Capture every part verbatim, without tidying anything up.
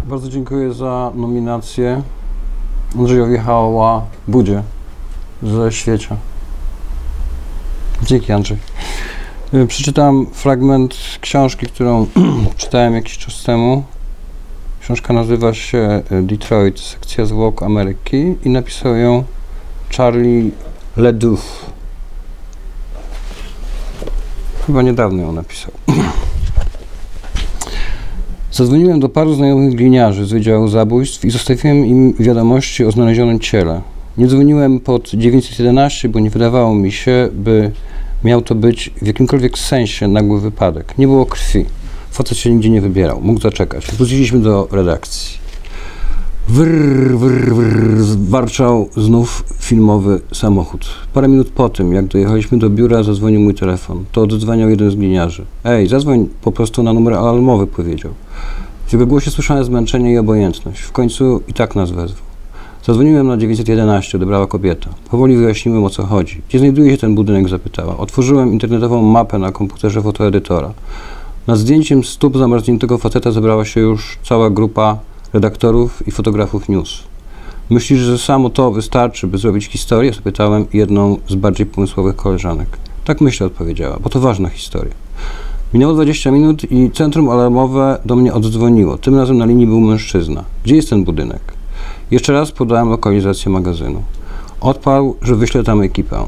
Bardzo dziękuję za nominację Andrzejowi Hała Budzie ze Świecia. Dzięki, Andrzej. Przeczytałem fragment książki, którą czytałem jakiś czas temu. Książka nazywa się Detroit, sekcja zwłok Ameryki i napisał ją Charlie LeDoux. Chyba niedawno ją napisał. Zadzwoniłem do paru znajomych gliniarzy z Wydziału Zabójstw i zostawiłem im wiadomości o znalezionym ciele. Nie dzwoniłem pod dziewięćset jedenaście, bo nie wydawało mi się, by miał to być w jakimkolwiek sensie nagły wypadek. Nie było krwi. Facet się nigdzie nie wybierał. Mógł zaczekać. Wróciliśmy do redakcji. Wrr, wrr, wrr, warczał znów filmowy samochód. Parę minut po tym, jak dojechaliśmy do biura, zadzwonił mój telefon. To odzwaniał jeden z gliniarzy. Ej, zadzwoń po prostu na numer alarmowy, powiedział. W jego głosie słyszałem zmęczenie i obojętność. W końcu i tak nas wezwał. Zadzwoniłem na dziewięćset jedenaście, odebrała kobieta. Powoli wyjaśniłem, o co chodzi. Gdzie znajduje się ten budynek, zapytała. Otworzyłem internetową mapę na komputerze fotoedytora. Nad zdjęciem stóp zamarzniętego faceta zebrała się już cała grupa redaktorów i fotografów news. Myślisz, że samo to wystarczy, by zrobić historię? Zapytałem jedną z bardziej pomysłowych koleżanek. Tak myślę, odpowiedziała, bo to ważna historia. Minęło dwadzieścia minut i centrum alarmowe do mnie oddzwoniło. Tym razem na linii był mężczyzna. Gdzie jest ten budynek? Jeszcze raz podałem lokalizację magazynu. Odparł, że wyśle tam ekipę.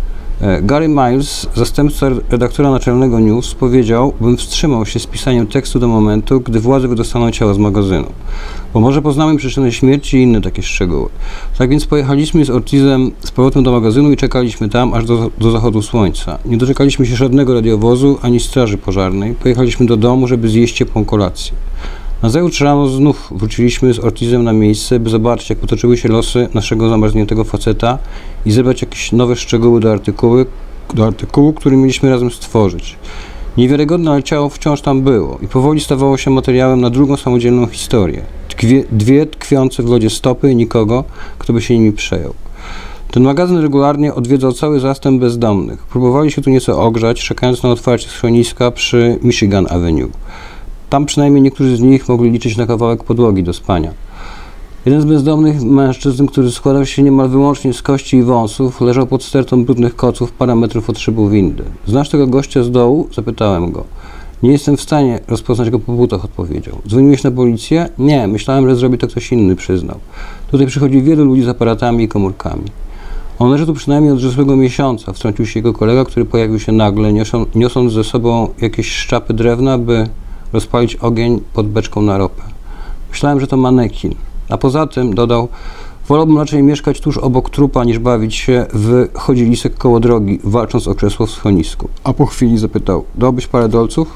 Gary Miles, zastępca redaktora naczelnego News, powiedział, bym wstrzymał się z pisaniem tekstu do momentu, gdy władze wydostaną ciało z magazynu. Bo może poznamy przyczynę śmierci i inne takie szczegóły. Tak więc pojechaliśmy z Ortizem z powrotem do magazynu i czekaliśmy tam aż do, do zachodu słońca. Nie doczekaliśmy się żadnego radiowozu ani straży pożarnej. Pojechaliśmy do domu, żeby zjeść ciepłą kolację. Nazajutrz rano znów wróciliśmy z Ortizem na miejsce, by zobaczyć, jak potoczyły się losy naszego zamarzniętego faceta i zebrać jakieś nowe szczegóły do artykułu, do artykułu, który mieliśmy razem stworzyć. Niewiarygodne, ale ciało wciąż tam było i powoli stawało się materiałem na drugą samodzielną historię. Tkwie, dwie tkwiące w lodzie stopy i nikogo, kto by się nimi przejął. Ten magazyn regularnie odwiedzał cały zastęp bezdomnych. Próbowali się tu nieco ogrzać, czekając na otwarcie schroniska przy Michigan Avenue. Tam przynajmniej niektórzy z nich mogli liczyć na kawałek podłogi do spania. Jeden z bezdomnych mężczyzn, który składał się niemal wyłącznie z kości i wąsów, leżał pod stertą brudnych koców parę metrów od szybu windy. Znasz tego gościa z dołu? Zapytałem go. Nie jestem w stanie rozpoznać go po butach, odpowiedział. Dzwoniłeś na policję? Nie, myślałem, że zrobi to ktoś inny, przyznał. Tutaj przychodzi wielu ludzi z aparatami i komórkami. On leży tu przynajmniej od zeszłego miesiąca, wtrącił się jego kolega, który pojawił się nagle, niosą, niosąc ze sobą jakieś szczapy drewna, by rozpalić ogień pod beczką na ropę. Myślałem, że to manekin. A poza tym, dodał, wolałbym raczej mieszkać tuż obok trupa, niż bawić się w chodzilisek koło drogi, walcząc o krzesło w schronisku. A po chwili zapytał, dałbyś parę dolców?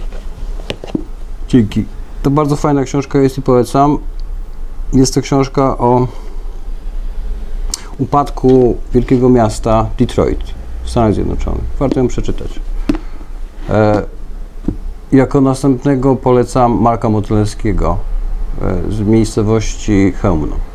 Dzięki. To bardzo fajna książka jest i polecam. Jest to książka o upadku wielkiego miasta Detroit w Stanach Zjednoczonych. Warto ją przeczytać. E Jako następnego polecam Marka Modzelewskiego z miejscowości Chełmno.